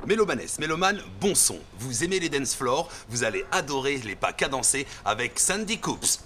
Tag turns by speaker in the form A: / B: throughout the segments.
A: Mélomanes, mélomanes, bon son. Vous aimez les dance floors, vous allez adorer les pas cadencés avec Sandy Coops.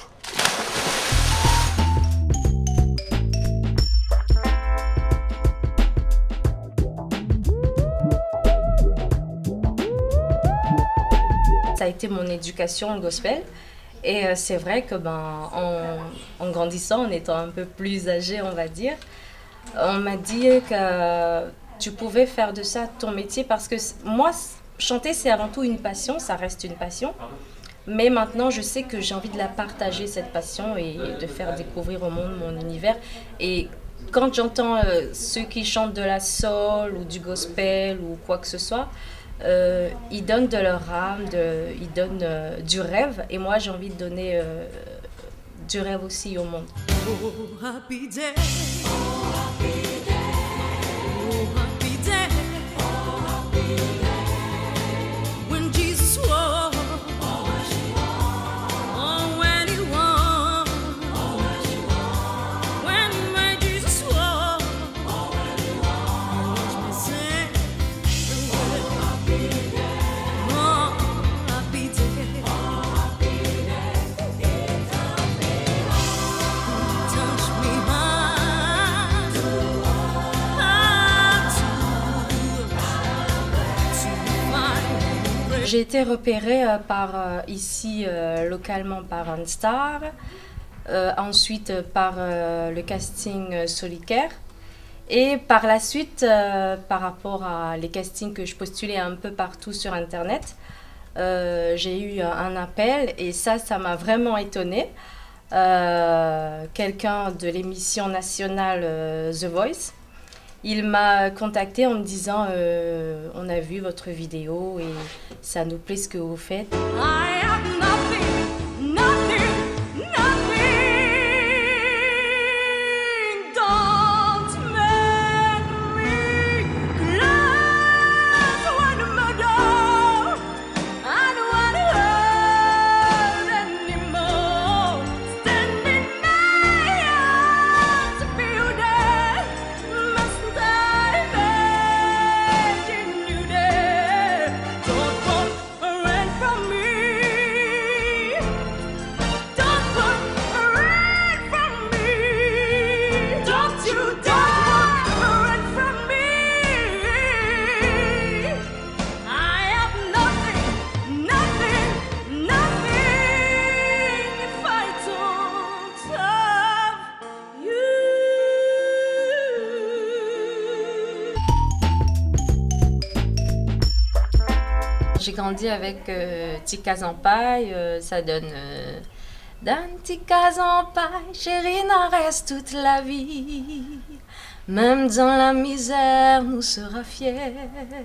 B: Ça a été mon éducation au gospel. Et c'est vrai que en grandissant, en étant un peu plus âgée, on va dire, on m'a dit que tu pouvais faire de ça ton métier parce que moi, chanter, c'est avant tout une passion, ça reste une passion. Mais maintenant, je sais que j'ai envie de la partager, cette passion, et de faire découvrir au monde mon univers. Et quand j'entends ceux qui chantent de la soul ou du gospel ou quoi que ce soit, ils donnent de leur âme, ils donnent du rêve. Et moi, j'ai envie de donner du rêve aussi au monde.
C: Oh, happy day. Oh, happy day. Oh, happy day. Oh, happy day. When Jesus walked. Oh, when he walked. Oh, when he walked. Oh, when he walked. When my Jesus walked. Oh, when he walked. Watch me sing. Oh, happy day. Oh, happy day. Oh, happy day. Touch me hard to find.
B: J'ai été repérée ici localement par un star, ensuite par le casting Solicaire, et par la suite par rapport à les castings que je postulais un peu partout sur internet, j'ai eu un appel et ça m'a vraiment étonnée. Quelqu'un de l'émission nationale The Voice, il m'a contacté en me disant on a vu votre vidéo et ça nous plaît ce que vous faites.
C: I have nothing, nothing, nothing. Don't make me close one more door. I don't want to hurt anymore. Stand in my arms, feel that. Must I imagine you there? Don't run away from me. Don't run away from me. Don't you dare run from me. I have nothing, nothing, nothing if I don't have you.
B: J'ai grandi avec Tika Zampaille, ça donne dans Tika Zampaille, chérie, n'en reste toute la vie. Même dans la misère, nous sera fiers.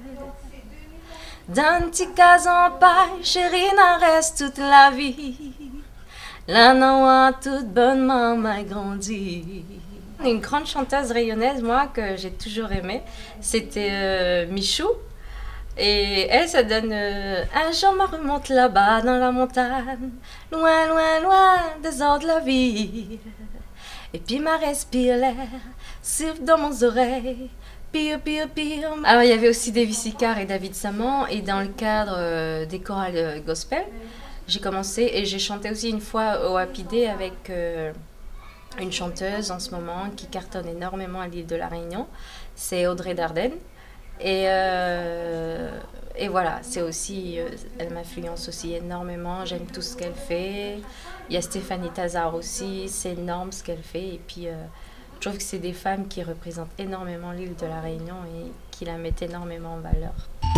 B: Dans Tika Zampaille, chérie, n'en reste toute la vie. La noix toute bonne maman grandi. Une grande chanteuse rayonnaise, moi, que j'ai toujours aimée, c'était Michou. Et elle, ça donne un jour me remonte là-bas dans la montagne, loin, loin, loin des heures de la vie. Et puis ma respire l'air, souffle dans mes oreilles, pire, pire, pire. Alors il y avait aussi Davy Sicard et David Saman, et dans le cadre des chorales gospel, j'ai commencé et j'ai chanté aussi une fois au Happy Day avec une chanteuse en ce moment qui cartonne énormément à l'île de la Réunion, c'est Audrey Dardenne. Et voilà, c'est aussi, elle m'influence aussi énormément, j'aime tout ce qu'elle fait. Il y a Stéphanie Tazar aussi, c'est énorme ce qu'elle fait. Et puis, je trouve que c'est des femmes qui représentent énormément l'île de la Réunion et qui la mettent énormément en valeur.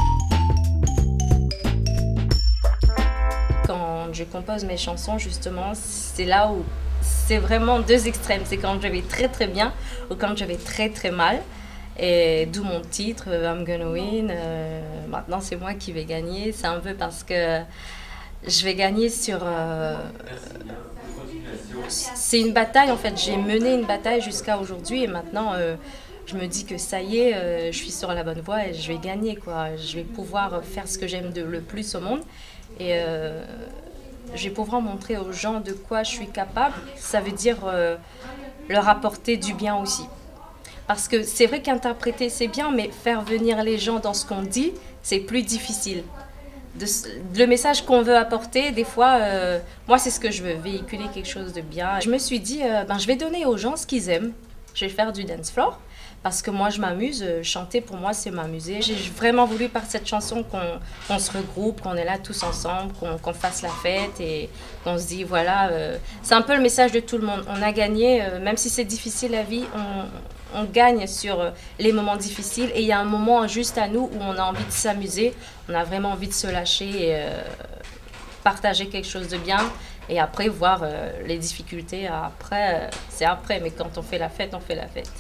B: Quand je compose mes chansons, justement, c'est là où c'est vraiment deux extrêmes. C'est quand je vais très très bien ou quand je vais très très mal. Et d'où mon titre, I'm Gonna Win. Maintenant, c'est moi qui vais gagner. C'est un peu parce que je vais gagner sur... c'est une bataille, en fait. J'ai mené une bataille jusqu'à aujourd'hui. Et maintenant, je me dis que ça y est, je suis sur la bonne voie et je vais gagner, quoi. Je vais pouvoir faire ce que j'aime le plus au monde. Et je vais pouvoir montrer aux gens de quoi je suis capable. Ça veut dire leur apporter du bien aussi. Parce que c'est vrai qu'interpréter c'est bien, mais faire venir les gens dans ce qu'on dit, c'est plus difficile. Le message qu'on veut apporter, des fois, moi c'est ce que je veux, véhiculer quelque chose de bien. Je me suis dit, je vais donner aux gens ce qu'ils aiment. Je vais faire du dance floor. Parce que moi, je m'amuse. Chanter, pour moi, c'est m'amuser. J'ai vraiment voulu, par cette chanson, qu'on se regroupe, qu'on est là tous ensemble, qu'on fasse la fête et qu'on se dit, voilà, c'est un peu le message de tout le monde. On a gagné, même si c'est difficile la vie, on gagne sur les moments difficiles. Et il y a un moment juste à nous où on a envie de s'amuser, on a vraiment envie de se lâcher et partager quelque chose de bien. Et après, voir les difficultés, après, c'est après. Mais quand on fait la fête, on fait la fête.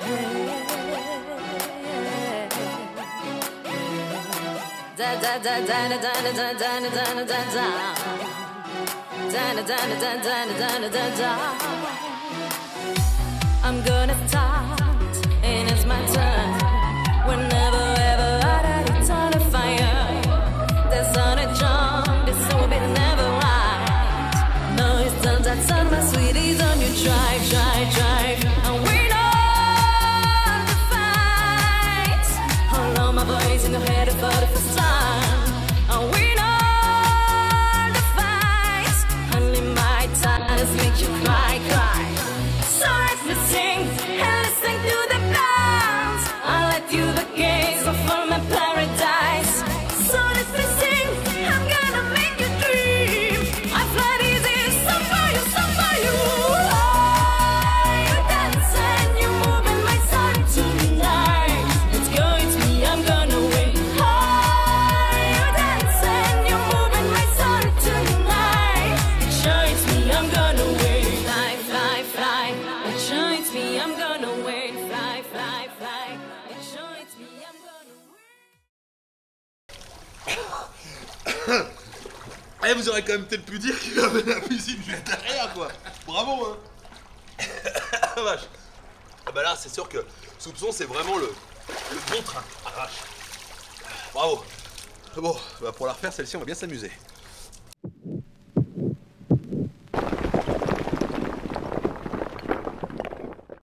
C: I'm gonna start, and it's my turn. Whenever, ever, I turn a fire. There's on a jump, it's so bit never right. No, it's done that sun, my sweeties on you, drive, drive, drive. And we know the fight. All of my boys in the head for the first time. And we know the fight. Only my ties make you cry, cry. So let me sing and listen to the bands. I'll let you the gaze of all my paradise. So let me sing, I'm gonna make you dream. I fly easy, some for you, some for you. Oh, you dance and you move in my soul tonight. It's going to me, I'm gonna win. Oh, you dance and you move in my soul tonight. It joins me, I'm gonna win. Fly, fly, fly. It joins me, I'm gonna win. Fly, fly, fly. It joins me, I'm gonna win.
A: Eh, vous aurez quand même peut-être pu dire qu'il y avait la musique juste derrière, quoi. Bravo, hein. Ah, vache. Ah bah là, c'est sûr que Soupçon, c'est vraiment le bon train. Ah, vache. Bravo. Bon, bah pour la refaire, celle-ci, on va bien s'amuser.